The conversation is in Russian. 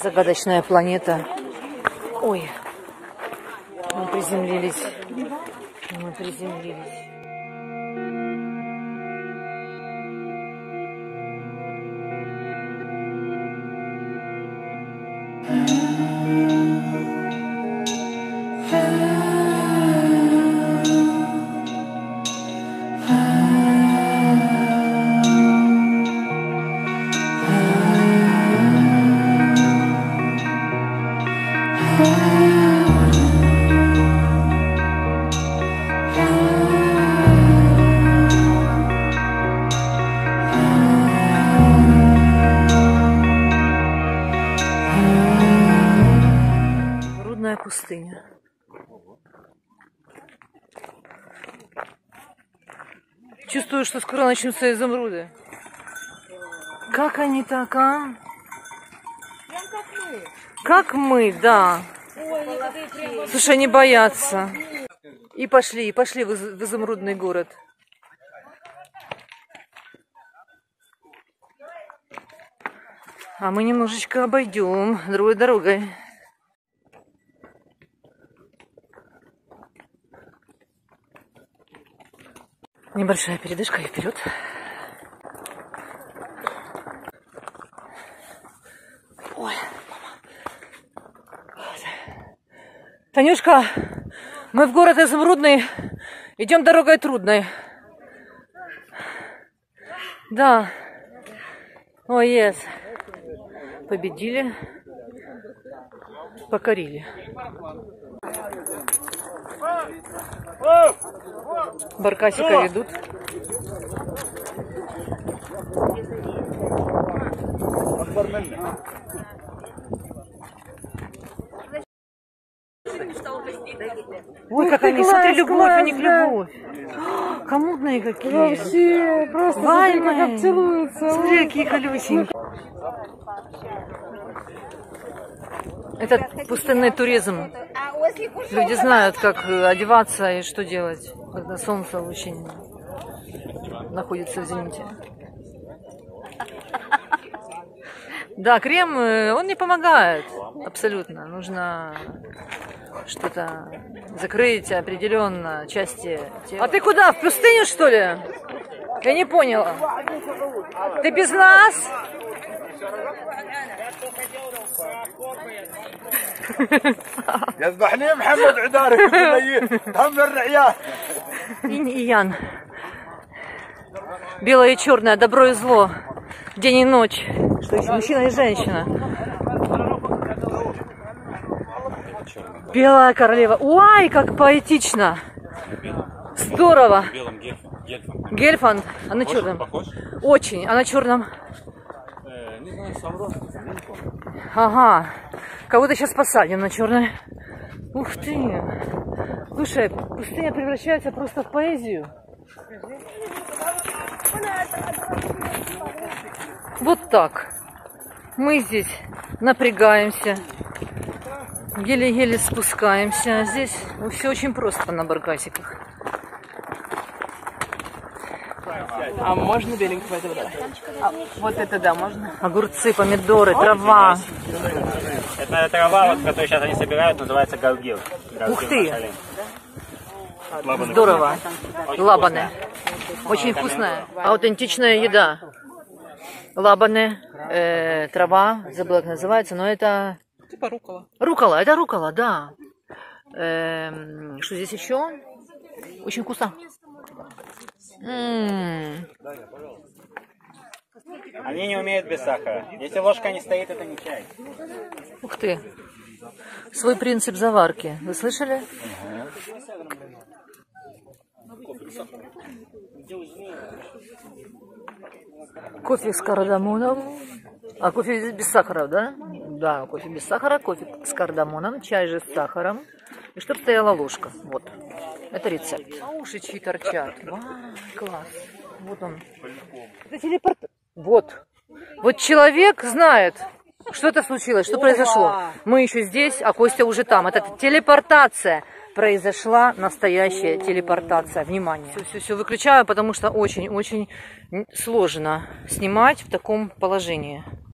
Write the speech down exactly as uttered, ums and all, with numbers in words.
Загадочная планета. Ой, мы приземлились. Мы приземлились. Пустыня. Чувствую, что скоро начнутся изумруды. Как они так, а? Как мы, да. Слушай, они боятся. И пошли, и пошли в изумрудный город. А мы немножечко обойдем другой дорогой. Небольшая передышка и вперед. Ой, мама. Танюшка, мы в город Изумрудный. Идем дорогой трудной. Да. Ой, yes. Победили. Покорили. Баркасика ведут. Ой, как они, смотри, любовь, у них любовь. Коммутные какие. Вообще, просто смотри, как обцелуются. Смотри, какие колесенькие. Это пустынный туризм. Люди знают, как одеваться и что делать, когда солнце очень находится в зените. Да, крем, он не помогает абсолютно. Нужно что-то закрыть определенно части тела. А ты куда? В пустыню, что ли? Я не поняла. Ты без нас? Инь и ян. Белое и черное, добро и зло. День и ночь. Что есть мужчина и женщина. Белая королева. Ой, как поэтично. Здорово. Гельфанд. А на черном? Очень. А на черном? Ага. Кого-то сейчас посадим на черное. Ух ты. Слушай, пустыня превращается просто в поэзию. Вот так. Мы здесь напрягаемся. Еле-еле спускаемся. А здесь все очень просто на баркасиках. А можно беленького этого, да? А, вот это да, можно? Огурцы, помидоры, трава. Это трава, вот, которую сейчас они собирают, называется галгил. Ух ты! Здорово. Лабаны. Очень вкусная. Аутентичная еда. Лабаны, э, трава, забыла, как называется, но это... Типа рукола. Рукола, это рукола, да. Э, что здесь еще? Очень вкусно. М-м-м. Они не умеют без сахара. Если ложка не стоит, это не чай. Ух ты. Свой принцип заварки. Вы слышали? Кофе с кардамоном. А кофе без сахара, да? Да, кофе без сахара, кофе с кардамоном, чай же с сахаром. И чтобы стояла ложка. Вот. Это рецепт. А уши чьи торчат. Вау, класс. Вот он. Это телепорт. Вот. Вот человек знает, что это случилось, что произошло. Мы еще здесь, а Костя уже там. Это телепортация. Произошла настоящая телепортация. Внимание. Все, все, все выключаю, потому что очень-очень сложно снимать в таком положении.